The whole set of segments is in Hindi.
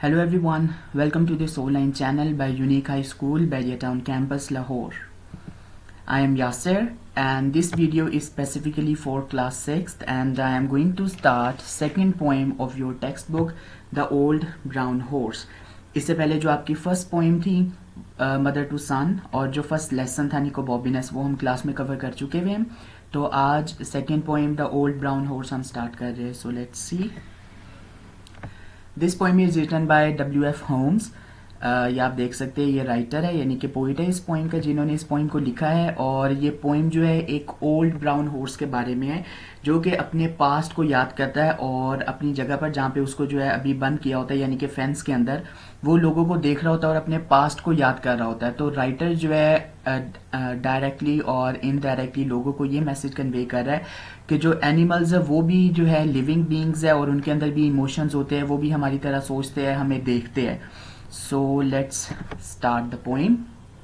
Hello everyone, welcome to this online channel by Unique High School, Bahria Town Campus, Lahore. I am Yasser and this video is specifically for class 6th and I am going to start second poem of your textbook, The Old Brown Horse. इससे पहले जो आपकी फर्स्ट पोएम थी मदर टू सन और जो फर्स्ट लेसन था निको बॉबिनस वो हम क्लास में कवर कर चुके हुए हैं. तो आज second poem the old brown horse हम स्टार्ट कर रहे हैं. So let's see. This poem is written by W.F. Holmes. ये आप देख सकते हैं ये राइटर है यानी कि पोइट है इस पोएम का जिन्होंने इस पोएम को लिखा है. और ये पोएम जो है एक ओल्ड ब्राउन हॉर्स के बारे में है जो कि अपने पास्ट को याद करता है और अपनी जगह पर जहाँ पे उसको जो है अभी बंद किया होता है यानी कि फेंस के अंदर वो लोगों को देख रहा होता है और अपने पास्ट को याद कर रहा होता है. तो राइटर जो है डायरेक्टली और इनडायरेक्टली लोगों को ये मैसेज कन्वे कर रहा है कि जो एनिमल्स है वो भी जो है लिविंग बीइंग्स है और उनके अंदर भी इमोशंस होते हैं, वो भी हमारी तरह सोचते हैं, हमें देखते हैं. So let's start the poem.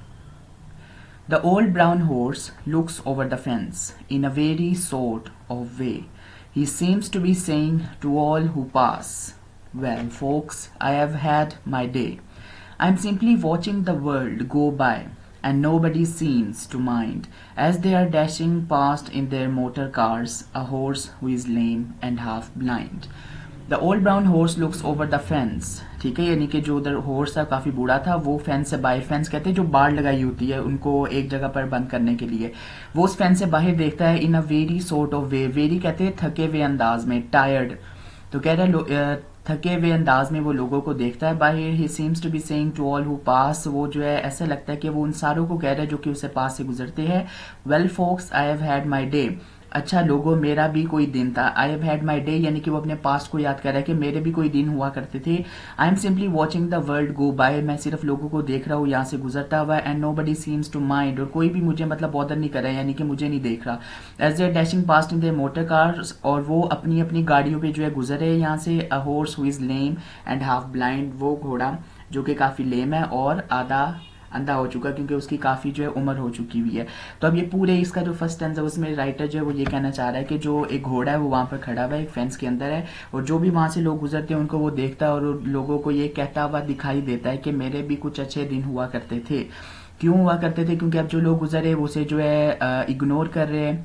The old brown horse looks over the fence in a very sort of way. He seems to be saying to all who pass, "Well, folks, I have had my day. I'm simply watching the world go by, and nobody seems to mind as they are dashing past in their motor cars a horse who is lame and half blind." The old brown horse looks over the fence. ठीक है, यानी कि जो उधर हॉर्स था काफी बूढ़ा था, वो फेंस से बाहर, फेंस कहते हैं जो बाड़ लगाई होती है उनको एक जगह पर बंद करने के लिए, वो उस फेंस से बाहर देखता है. In a weary sort of way, weary कहते हैं थके हुए अंदाज में, टायर्ड. तो कह रहे हैं थके हुए अंदाज में वो लोगों को देखता है बाहर. He seems to be saying to all who pass, वो जो है ऐसा लगता है कि वो उन सारों को कह रहा है जो कि उससे पास से गुजरते हैं. Well folks, I have had my day. अच्छा लोगों, मेरा भी कोई दिन था. I have had my day यानी कि वो अपने पास्ट को याद कर रहा है कि मेरे भी कोई दिन हुआ करते थे. I am simply watching the world go by, मैं सिर्फ लोगों को देख रहा हूँ यहाँ से गुजरता हुआ. And nobody seems to mind, और कोई भी मुझे मतलब बॉदर नहीं कर रहा है यानी कि मुझे नहीं देख रहा. As they dashing past in their motor cars, और वो अपनी अपनी गाड़ियों पे जो है गुजर रहे हैं यहाँ से. A horse who is lame and half blind, वो घोड़ा जो कि काफी लेम है और आधा अंधा हो चुका क्योंकि उसकी काफी जो है उम्र हो चुकी हुई है. तो अब ये पूरे इसका जो फर्स्ट टेंस है उसमें राइटर जो है वो ये कहना चाह रहा है कि जो एक घोड़ा है वो वहां पर खड़ा हुआ है, एक फेंस के अंदर है, और जो भी वहां से लोग गुजरते हैं उनको वो देखता है और लोगों को ये कहता हुआ दिखाई देता है कि मेरे भी कुछ अच्छे दिन हुआ करते थे. क्यों हुआ करते थे? क्योंकि अब जो लोग गुजरे उसे जो है इग्नोर कर रहे हैं.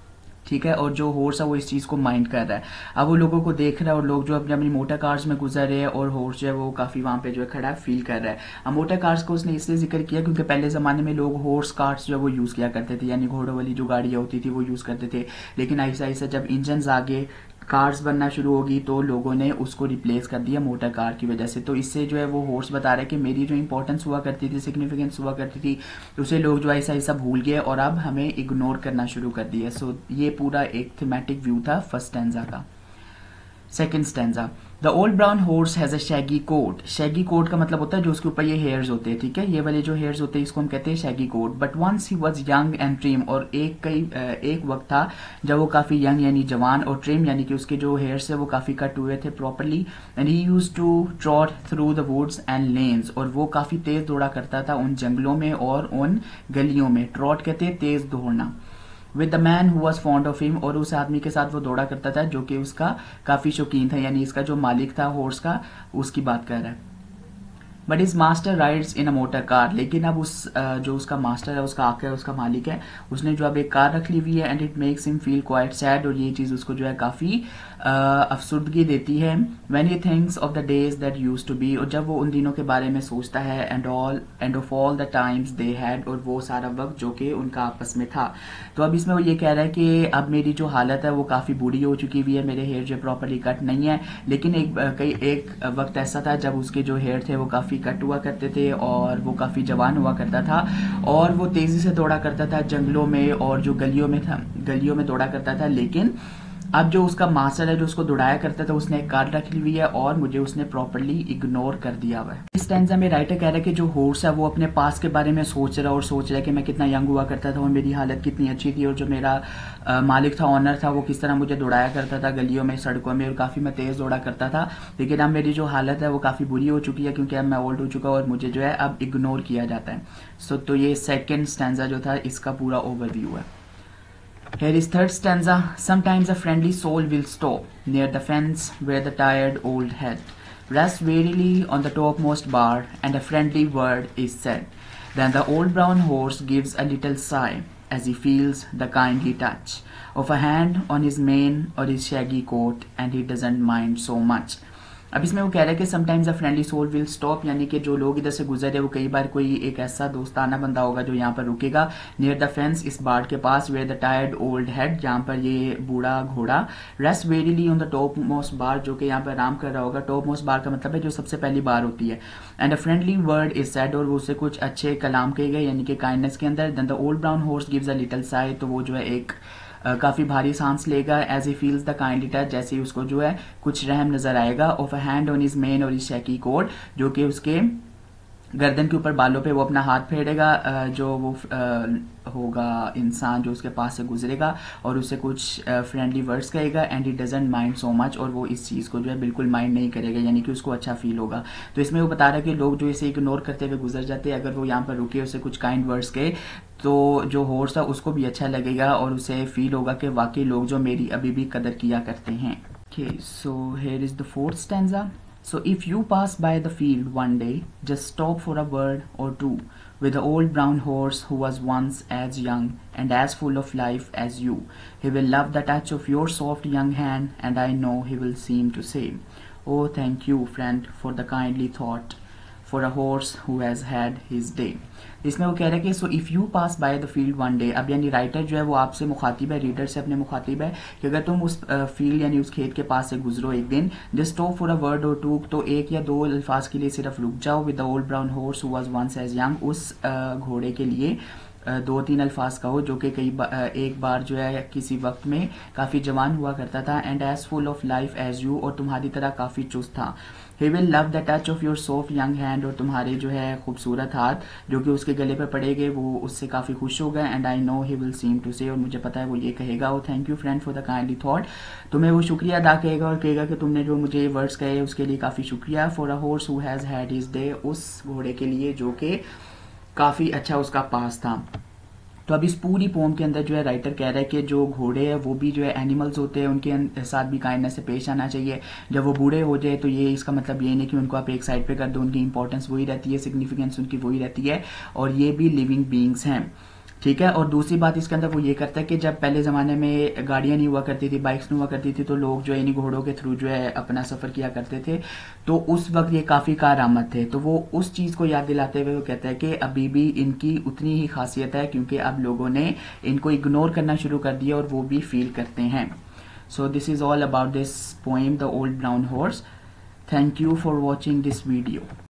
ठीक है, और जो हॉर्स है वो इस चीज को माइंड कर रहा है. अब वो लोगों को देख रहा है और लोग जो अपनी अपनी मोटर कार्स में गुजर रहे हैं और हॉर्स जो है वो काफी वहां पे जो है खड़ा फील कर रहा है. अब मोटर कार्स को उसने इसलिए जिक्र किया क्योंकि पहले जमाने में लोग हॉर्स कार्स जो है वो यूज किया करते थे यानी घोड़ों वाली जो गाड़ियां होती थी वो यूज करते थे. लेकिन ऐसा ऐसा जब इंजन आगे कार्स बनना शुरू होगी तो लोगों ने उसको रिप्लेस कर दिया मोटर कार की वजह से. तो इससे जो है वो हॉर्स बता रहा है कि मेरी जो इंपॉर्टेंस हुआ करती थी, सिग्निफिकेंस हुआ करती थी, उसे लोग जो ऐसा ऐसा भूल गए और अब हमें इग्नोर करना शुरू कर दिया. सो ये पूरा एक थीमेटिक व्यू था फर्स्ट स्टैंजा का. Second stanza. The old brown horse has a shaggy coat. Shaggy coat का मतलब होता है जो उसके ऊपर ये हेयर्स होते हैं. ठीक है, ये वाले जो हेयर्स होते हैं इसको हम कहते हैं shaggy coat. But once he was young and trim, और एक वक्त था जब वो काफी यंग यानी जवान और ट्रिम यानी कि उसके जो हेयर्स है वो काफी कट हुए थे properly. And he use to trot through the woods and lanes, और वो काफी तेज दौड़ा करता था उन जंगलों में और उन गलियों में. ट्रॉट कहते हैं तेज दौड़ना. With the man who was fond of him, और उस आदमी के साथ वो दौड़ा करता था जो कि उसका काफी शौकीन था यानी इसका जो मालिक था हॉर्स का उसकी बात कर रहा है. But his master rides in a motor car, लेकिन अब जो उसका मास्टर है, उसका आका है, उसका मालिक है, उसने जो अब एक कार रख ली हुई है. And it makes him feel quite sad, और ये चीज उसको जो है काफी अफसुर्दगी देती है. When he thinks of the days that used to be, और जब वो उन दिनों के बारे में सोचता है. And of all the times they had, और वो सारा वक्त जो कि उनका आपस में था. तो अब इसमें वो ये कह रहा है कि अब मेरी जो हालत है वो काफी बुरी हो चुकी हुई है, मेरे हेयर जो प्रॉपरली कट नहीं है. लेकिन एक वक्त ऐसा था जब उसके जो हेयर थे वो काफी कट हुआ करते थे और वो काफी जवान हुआ करता था और वो तेजी से दौड़ा करता था जंगलों में और जो गलियों में दौड़ा करता था. लेकिन अब जो उसका मास्टर है जो उसको दौड़ाया करता था उसने एक कार रखी हुई है और मुझे उसने प्रॉपरली इग्नोर कर दिया हुआ है. इस स्टैंजा में राइटर कह रहा है कि जो हॉर्स है वो अपने पास के बारे में सोच रहा है कि मैं कितना यंग हुआ करता था और मेरी हालत कितनी अच्छी थी, और जो मेरा मालिक था, ऑनर था, वो किस तरह मुझे दौड़ाया करता था गलियों में, सड़कों में, और काफी मैं तेज दौड़ा करता था. लेकिन अब मेरी जो हालत है वो काफी बुरी हो चुकी है क्योंकि अब मैं ओल्ड हो चुका हूँ और मुझे जो है अब इग्नोर किया जाता है. तो ये सेकेंड स्टैंजा जो था इसका पूरा ओवरव्यू है. Here is third stanza. Sometimes a friendly soul will stop near the fence where the tired old head Rests wearily on the topmost bar, and a friendly word is said. Then the old brown horse gives a little sigh as he feels the kindly touch of a hand on his mane or his shaggy coat, and he doesn't mind so much. अब इसमें वो कह रहा है कि sometimes a friendly soul will stop, यानी कि जो लोग इधर से गुजरे वो कई बार कोई एक ऐसा दोस्ताना बंदा होगा जो यहाँ पर रुकेगा नियर द फेंस, इस बाड़ के पास, where the tired old head, जहाँ पर ये बूढ़ा घोड़ा rest wearily on the topmost bar, जो कि यहाँ पर आराम कर रहा होगा. टॉप मोस्ट बार का मतलब है जो सबसे पहली बार होती है. And a friendly word is said, और उससे कुछ अच्छे कलाम कहे गए यानी कि काइंडनेस के अंदर. Then the old brown horse gives a little sigh, तो वो जो है एक काफी भारी सांस लेगा. As he feels the kindly touch, जैसे ही उसको जो है कुछ रहम नजर आएगा. Of a hand on his mane और हिज शैकी कोट, जो कि उसके गर्दन के ऊपर बालों पे वो अपना हाथ फेरेगा, जो वो होगा इंसान जो उसके पास से गुजरेगा और उसे कुछ फ्रेंडली वर्ड्स कहेगा. And he doesn't mind so much, और वो इस चीज़ को जो है बिल्कुल माइंड नहीं करेगा, यानी कि उसको अच्छा फील होगा. तो इसमें वो बता रहा है कि लोग जो इसे इग्नोर करते हुए गुजर जाते हैं, अगर वो यहाँ पर रुके उसे कुछ काइंड वर्ड्स कहे तो जो हॉर्स था उसको भी अच्छा लगेगा और उसे फील होगा कि वाकई लोग जो मेरी अभी भी कदर किया करते हैं. Okay, so here is the fourth stanza. So if you pass by the field one day, just stop for a word or two with the old brown horse who was once as young and as full of life as you. He will love the touch of your soft young hand, and I know he will seem to say, "Oh, thank you, friend, for the kindly thought, for a horse who has had his day." इसमें वो कह रहा है कि so if you pass by the field one day, अब यानी राइटर जो है वो आपसे मुखातिब है, रीडर से अपने मुखातिब है कि अगर तुम उस फील्ड यानी उस खेत के पास से गुजरो एक दिन, just stop for a word or two, तो एक या दो अल्फाज के लिए सिर्फ रुक जाओ. With the old brown horse who was once as young, उस घोड़े के लिए दो तीन अल्फाज कहो जो कि एक बार जो है किसी वक्त में काफ़ी जवान हुआ करता था. And as full of life as you, और तुम्हारी तरह काफ़ी चुस्त था. He will love the touch of your soft young hand, और तुम्हारे जो है खूबसूरत हाथ जो कि उसके गले पर पड़ेंगे वो उससे काफ़ी खुश हो गए. And I know he will seem to say, और मुझे पता है वो ये कहेगा, वो thank you friend for the kindly thought, तुम्हें वो शुक्रिया अदा कहेगा और कहेगा कि तुमने जो मुझे वर्ड्स कहे उसके लिए काफ़ी शुक्रिया. For a horse who has had his day, उस घोड़े के लिए जो कि काफ़ी अच्छा उसका पास था. तो अब इस पूरी पोम के अंदर जो है राइटर कह रहा है कि जो घोड़े हैं वो भी जो है एनिमल्स होते हैं, उनके साथ भी काइंडनेस से पेश आना चाहिए. जब वो बूढ़े हो जाए तो ये इसका मतलब ये नहीं कि उनको आप एक साइड पे कर दो, उनकी इंपॉर्टेंस वही रहती है, सिग्निफिकेंस उनकी वही रहती है, और ये भी लिविंग बींग्स हैं. ठीक है. और दूसरी बात इसके अंदर वो ये करता है कि जब पहले ज़माने में गाड़ियाँ नहीं हुआ करती थी, बाइक्स नहीं हुआ करती थी, तो लोग जो है इन्हीं घोड़ों के थ्रू जो है अपना सफ़र किया करते थे, तो उस वक्त ये काफ़ी कारआमद थे. तो वो उस चीज़ को याद दिलाते हुए वो कहता है कि अभी भी इनकी उतनी ही खासियत है, क्योंकि अब लोगों ने इनको इग्नोर करना शुरू कर दिया और वो भी फील करते हैं. So this is all about this poem the old brown horse. Thank you for watching this video.